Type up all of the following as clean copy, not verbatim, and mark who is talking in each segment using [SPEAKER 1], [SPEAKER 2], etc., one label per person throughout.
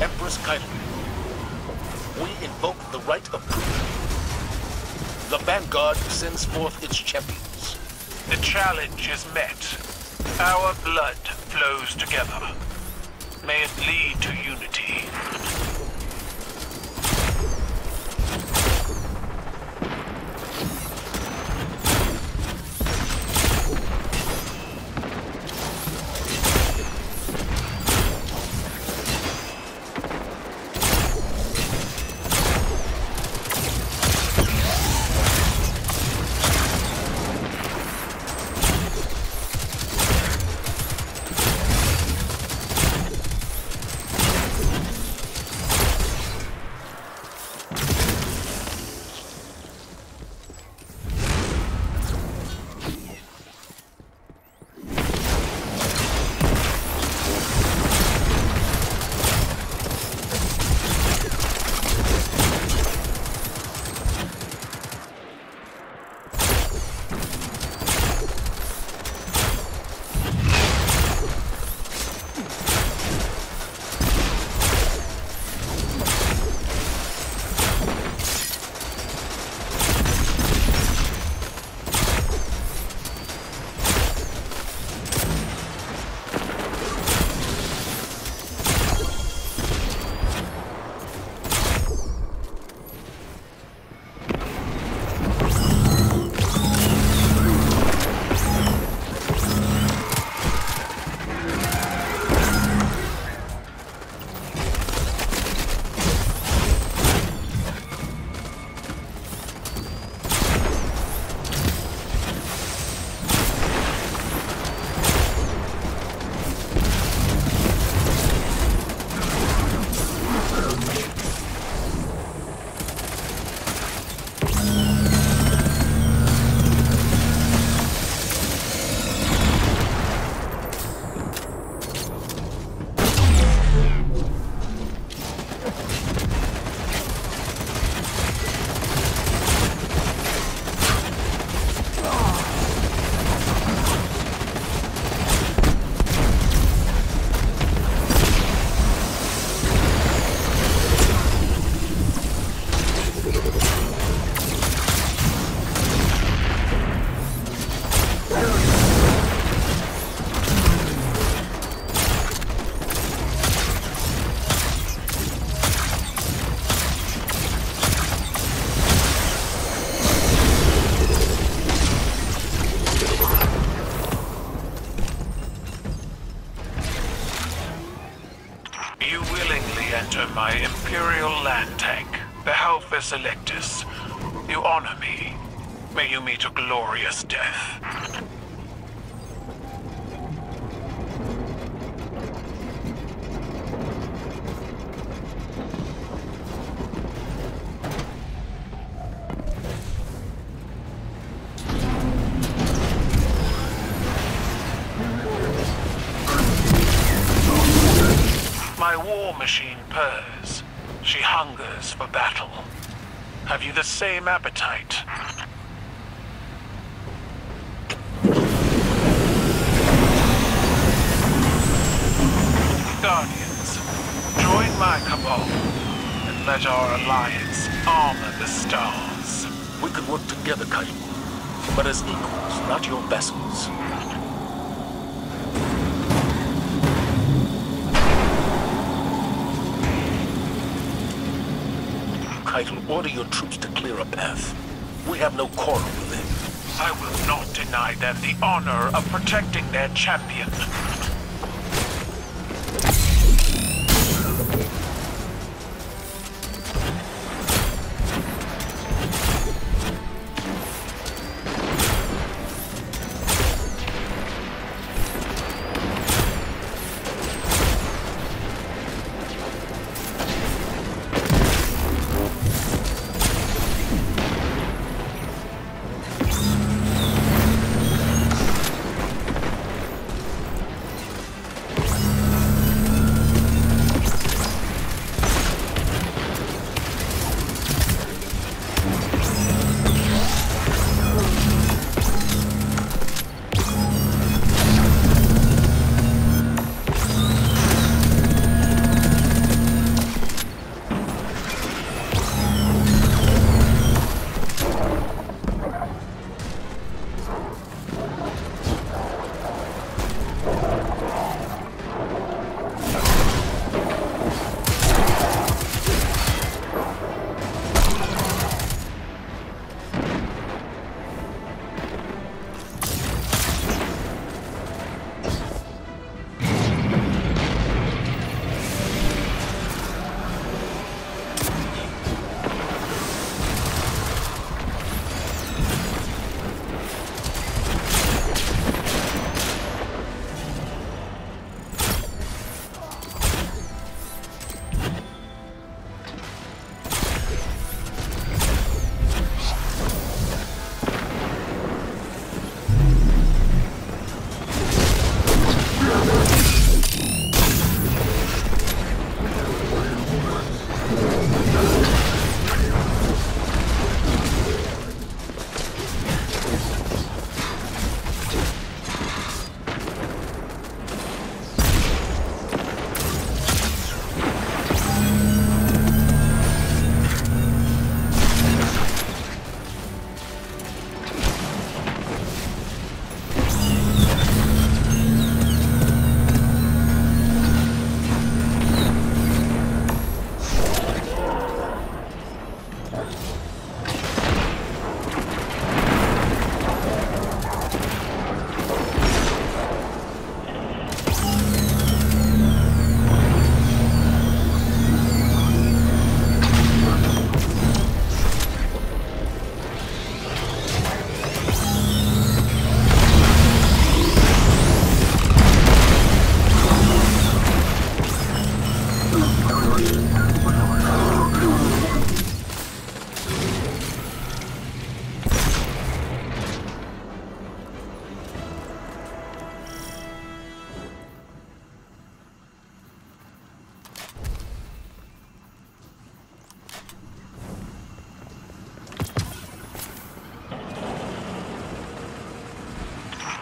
[SPEAKER 1] Empress Kaido, we invoke the right of proof. The Vanguard sends forth its champions.
[SPEAKER 2] The challenge is met. Our blood flows together. May it lead to unity. My Imperial land tank, the Halphus Electus. You honor me. May you meet a glorious death. My war machine purrs. She hungers for battle. Have you the same appetite? Guardians, join my cabal and let our alliance armor the stars.
[SPEAKER 1] We could work together, Kaido, but as equals, not your vassals. Kaido, order your troops to clear a path. We have no quarrel with them.
[SPEAKER 2] I will not deny them the honor of protecting their champion.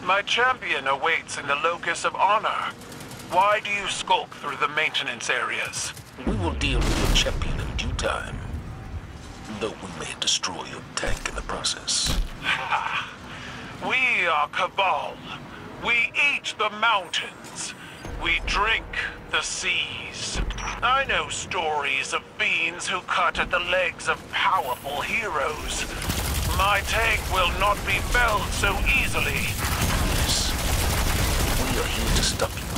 [SPEAKER 2] My champion awaits in the Locus of Honor. Why do you skulk through the maintenance areas?
[SPEAKER 1] We will deal with your champion in due time. Though we may destroy your tank in the process.
[SPEAKER 2] Ha! We are Cabal. We eat the mountains. We drink the seas. I know stories of fiends who cut at the legs of powerful heroes. My tank will not be felled so easily.
[SPEAKER 1] Yes. We are here to stop you.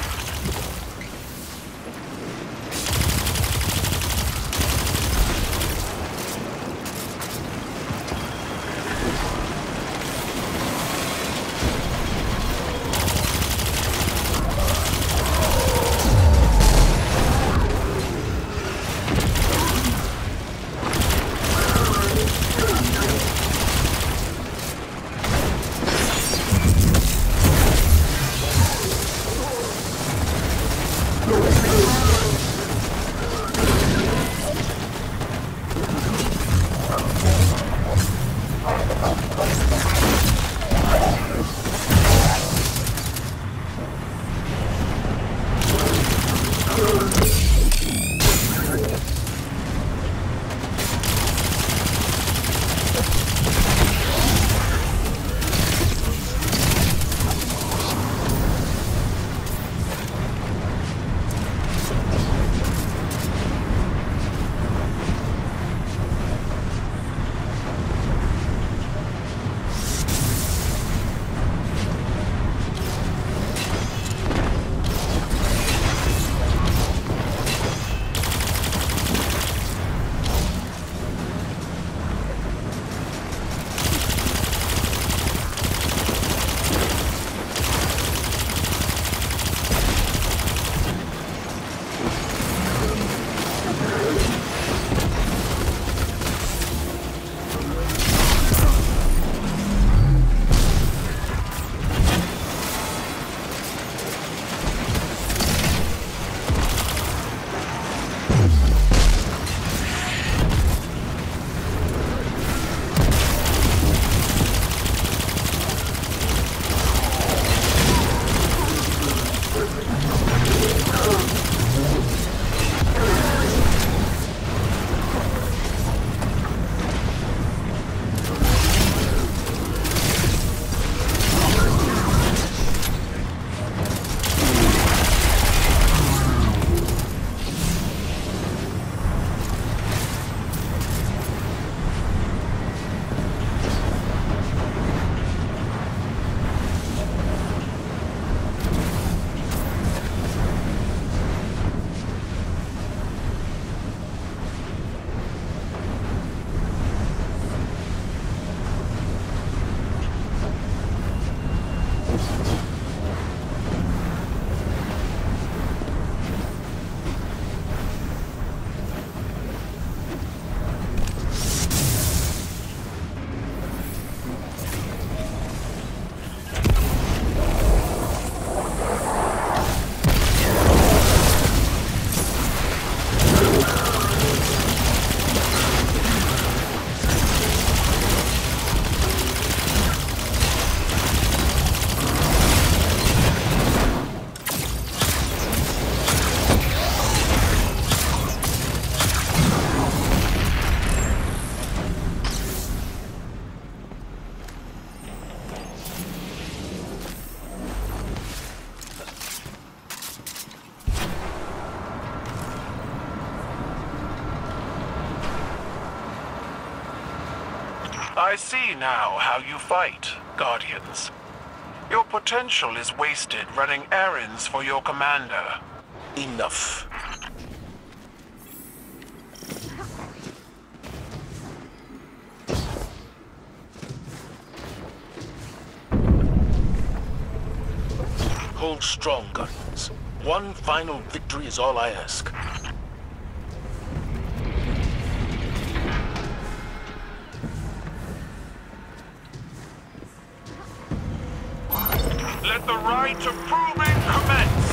[SPEAKER 2] I see now how you fight, Guardians. Your potential is wasted running errands for your commander.
[SPEAKER 1] Enough. Hold strong, Guardians. One final victory is all I ask.
[SPEAKER 2] Let the rite of proving commence!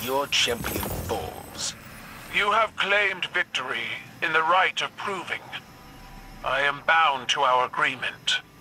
[SPEAKER 1] your champion falls.
[SPEAKER 2] You have claimed victory in the right of proving. I am bound to our agreement.